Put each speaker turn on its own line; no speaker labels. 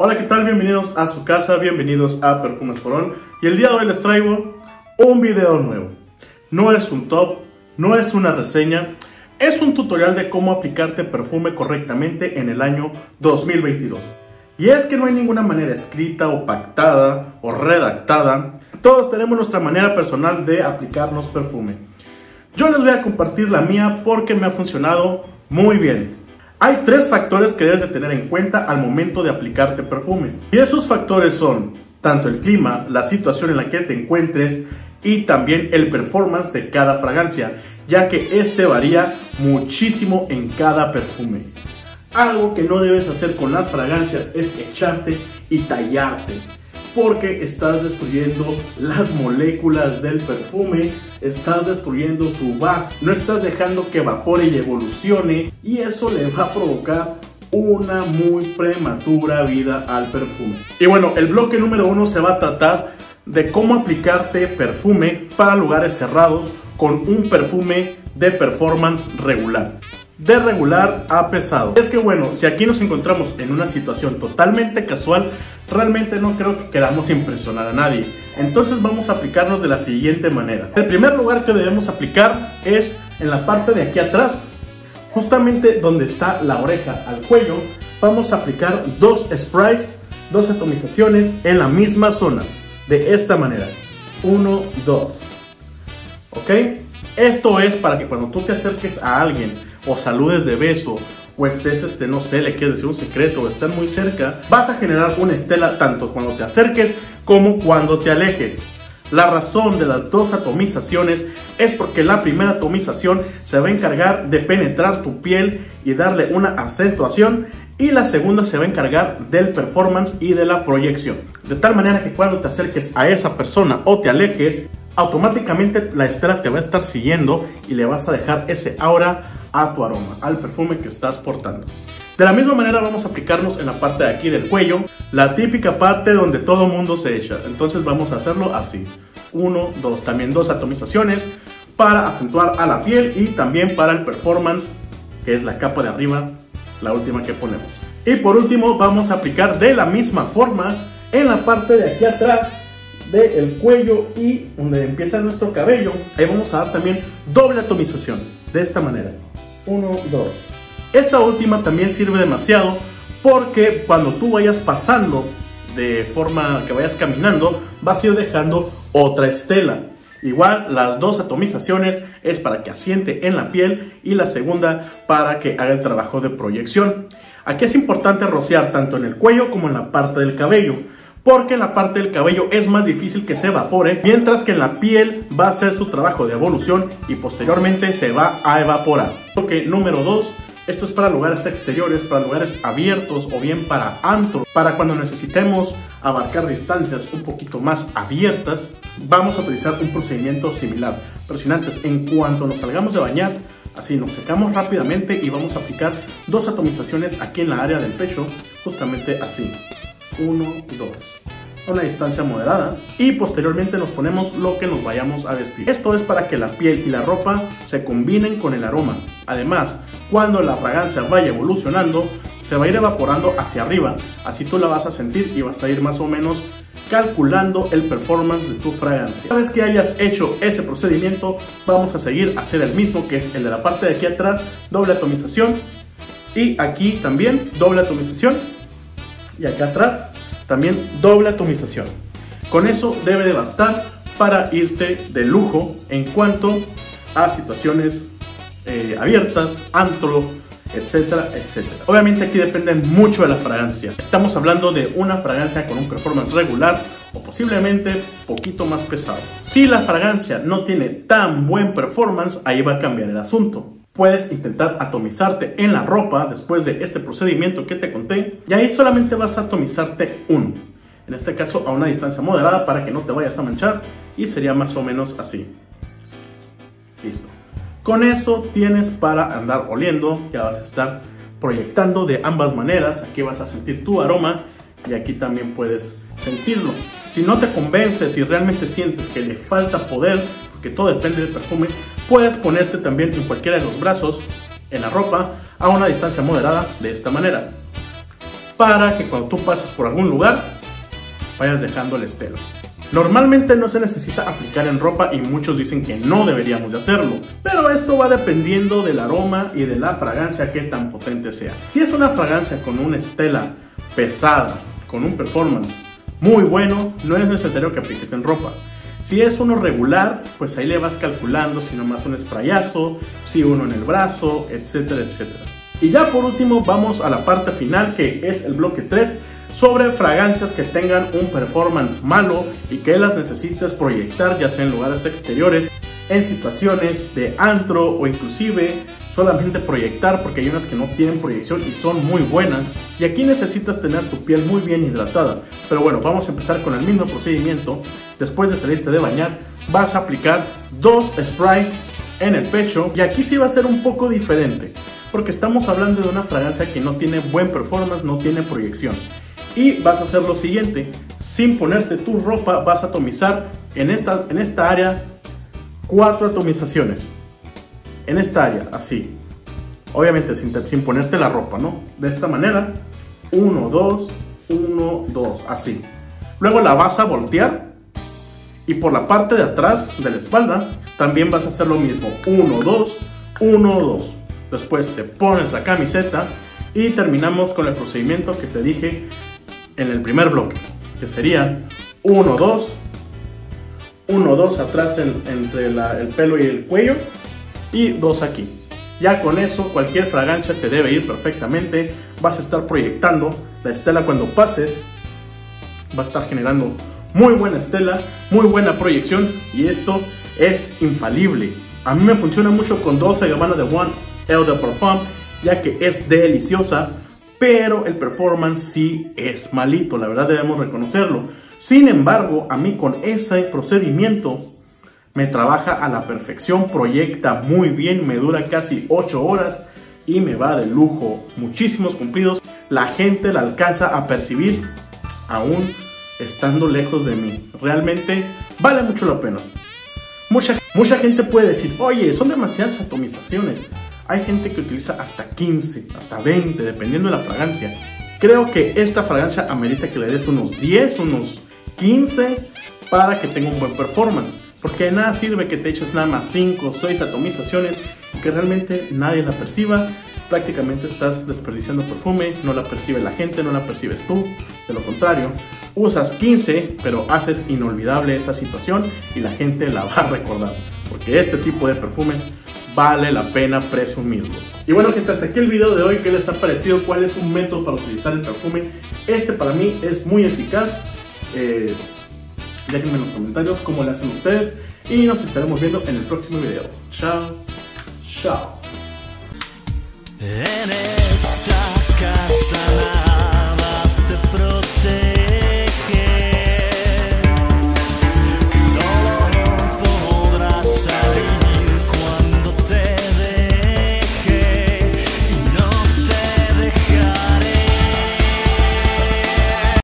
Hola, ¿qué tal? Bienvenidos a su casa, bienvenidos a Perfumes Forón. Y el día de hoy les traigo un video nuevo. No es un top, no es una reseña, es un tutorial de cómo aplicarte perfume correctamente en el año 2022. Y es que no hay ninguna manera escrita o pactada o redactada. Todos tenemos nuestra manera personal de aplicarnos perfume. Yo les voy a compartir la mía porque me ha funcionado muy bien. Hay 3 factores que debes de tener en cuenta al momento de aplicarte perfume. Y esos factores son tanto el clima, la situación en la que te encuentres y también el performance de cada fragancia, ya que este varía muchísimo en cada perfume. Algo que no debes hacer con las fragancias es echarte y tallarte, porque estás destruyendo las moléculas del perfume, estás destruyendo su base, no estás dejando que evapore y evolucione, y eso le va a provocar una muy prematura vida al perfume. Y bueno, el bloque número 1 se va a tratar de cómo aplicarte perfume para lugares cerrados con un perfume de performance regular. De regular a pesado. Es que bueno, si aquí nos encontramos en una situación totalmente casual, realmente no creo que queramos impresionar a nadie. Entonces vamos a aplicarnos de la siguiente manera. El primer lugar que debemos aplicar es en la parte de aquí atrás, justamente donde está la oreja al cuello. Vamos a aplicar 2 sprays, 2 atomizaciones en la misma zona, de esta manera. 1, 2. ¿Ok? Esto es para que cuando tú te acerques a alguien o saludes de beso, o estés, no sé, le quieres decir un secreto, o están muy cerca, vas a generar una estela tanto cuando te acerques como cuando te alejes. La razón de las 2 atomizaciones es porque la primera atomización se va a encargar de penetrar tu piel y darle una acentuación, y la segunda se va a encargar del performance y de la proyección. De tal manera que cuando te acerques a esa persona o te alejes, automáticamente la estela te va a estar siguiendo y le vas a dejar ese aura a tu aroma, al perfume que estás portando. De la misma manera vamos a aplicarnos en la parte de aquí del cuello, la típica parte donde todo mundo se echa. Entonces vamos a hacerlo así. 1, 2, también 2 atomizaciones para acentuar a la piel y también para el performance, que es la capa de arriba, la última que ponemos. Y por último vamos a aplicar de la misma forma en la parte de aquí atrás del cuello y donde empieza nuestro cabello. Ahí vamos a dar también doble atomización, de esta manera. 1, 2. Esta última también sirve demasiado porque cuando tú vayas pasando, de forma que vayas caminando, vas a ir dejando otra estela. Igual las 2 atomizaciones es para que asiente en la piel y la segunda para que haga el trabajo de proyección. Aquí es importante rociar tanto en el cuello como en la parte del cabello, porque en la parte del cabello es más difícil que se evapore, mientras que en la piel va a hacer su trabajo de evolución y posteriormente se va a evaporar. Bloque número 2, esto es para lugares exteriores, para lugares abiertos o bien para antro, para cuando necesitemos abarcar distancias un poquito más abiertas. Vamos a utilizar un procedimiento similar, pero sin antes, en cuanto nos salgamos de bañar, así nos secamos rápidamente y vamos a aplicar 2 atomizaciones aquí en la área del pecho, justamente así. 1, 2, a una distancia moderada, y posteriormente nos ponemos lo que nos vayamos a vestir. Esto es para que la piel y la ropa se combinen con el aroma. Además, cuando la fragancia vaya evolucionando, se va a ir evaporando hacia arriba, así tú la vas a sentir y vas a ir más o menos calculando el performance de tu fragancia. Una vez que hayas hecho ese procedimiento, vamos a seguir a hacer el mismo, que es el de la parte de aquí atrás, doble atomización, y aquí también doble atomización, y acá atrás también doble atomización. Con eso debe de bastar para irte de lujo en cuanto a situaciones abiertas, antro, etcétera, etcétera. Obviamente aquí depende mucho de la fragancia. Estamos hablando de una fragancia con un performance regular o posiblemente poquito más pesado. Si la fragancia no tiene tan buen performance, ahí va a cambiar el asunto. Puedes intentar atomizarte en la ropa después de este procedimiento que te conté, y ahí solamente vas a atomizarte uno, en este caso a una distancia moderada para que no te vayas a manchar, y sería más o menos así. Listo. Con eso tienes para andar oliendo, ya vas a estar proyectando de ambas maneras. Aquí vas a sentir tu aroma y aquí también puedes sentirlo. Si no te convences y realmente sientes que le falta poder, porque todo depende del perfume, puedes ponerte también en cualquiera de los brazos, en la ropa, a una distancia moderada, de esta manera. para que cuando tú pases por algún lugar vayas dejando la estela. Normalmente no se necesita aplicar en ropa y muchos dicen que no deberíamos de hacerlo, pero esto va dependiendo del aroma y de la fragancia que tan potente sea. Si es una fragancia con una estela pesada, con un performance muy bueno, no es necesario que apliques en ropa. Si es uno regular, pues ahí le vas calculando si nomás un sprayazo, si uno en el brazo, etcétera, etcétera. Y ya por último vamos a la parte final, que es el bloque 3, sobre fragancias que tengan un performance malo y que las necesites proyectar, ya sea en lugares exteriores, en situaciones de antro o inclusive solamente proyectar, porque hay unas que no tienen proyección y son muy buenas, y aquí necesitas tener tu piel muy bien hidratada. Pero bueno, vamos a empezar con el mismo procedimiento. Después de salirte de bañar, vas a aplicar 2 sprays en el pecho, y aquí sí va a ser un poco diferente, porque estamos hablando de una fragancia que no tiene buen performance, no tiene proyección. Y vas a hacer lo siguiente: sin ponerte tu ropa, vas a atomizar en esta área 4 atomizaciones. En esta área, así. Obviamente sin ponerte la ropa, ¿no? De esta manera. 1, 2, 1, 2, así. Luego la vas a voltear. Y por la parte de atrás de la espalda también vas a hacer lo mismo. 1, 2, 1, 2. Después te pones la camiseta y terminamos con el procedimiento que te dije en el primer bloque, que sería 1, 2, 1, 2 atrás entre el pelo y el cuello, y 2 aquí. Ya con eso cualquier fragancia te debe ir perfectamente. Vas a estar proyectando la estela cuando pases, va a estar generando muy buena estela, muy buena proyección, y esto es infalible. A mí me funciona mucho con Dolce & Gabbana de One Eau de Parfum, ya que es deliciosa, pero el performance sí es malito, la verdad debemos reconocerlo. Sin embargo, a mí con ese procedimiento me trabaja a la perfección, proyecta muy bien, me dura casi 8 horas y me va de lujo. Muchísimos cumplidos, la gente la alcanza a percibir aún estando lejos de mí. Realmente vale mucho la pena. Mucha gente puede decir, oye, son demasiadas atomizaciones. Hay gente que utiliza hasta 15, hasta 20, dependiendo de la fragancia. Creo que esta fragancia amerita que le des unos 10, unos 15 para que tenga un buen performance. Porque de nada sirve que te eches nada más 5 o 6 atomizaciones y que realmente nadie la perciba. Prácticamente estás desperdiciando perfume, no la percibe la gente, no la percibes tú. De lo contrario, usas 15, pero haces inolvidable esa situación y la gente la va a recordar. Porque este tipo de perfumes vale la pena presumirlo. Y bueno, gente, hasta aquí el video de hoy. ¿Qué les ha parecido? ¿Cuál es un método para utilizar el perfume? Este para mí es muy eficaz. Déjenme en los comentarios cómo lo hacen ustedes y nos estaremos viendo en el próximo video. Chao, chao. En esta casa